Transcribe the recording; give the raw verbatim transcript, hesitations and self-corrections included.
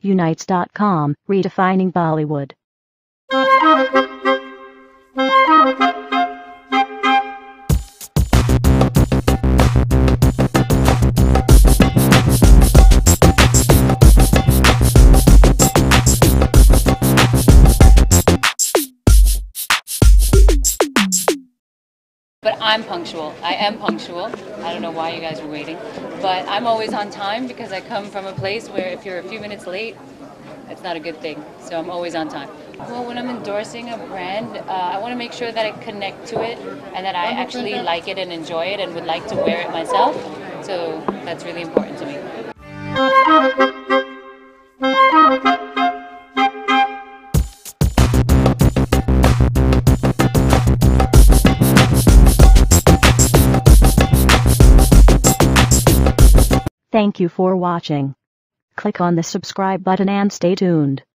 unites dot com, redefining Bollywood. But I'm punctual. I am punctual. I don't know why you guys are waiting. But I'm always on time because I come from a place where if you're a few minutes late, it's not a good thing. So I'm always on time. Well, when I'm endorsing a brand, uh, I want to make sure that I connect to it and that I actually like it and enjoy it and would like to wear it myself. So that's really important to me. Thank you for watching. Click on the subscribe button and stay tuned.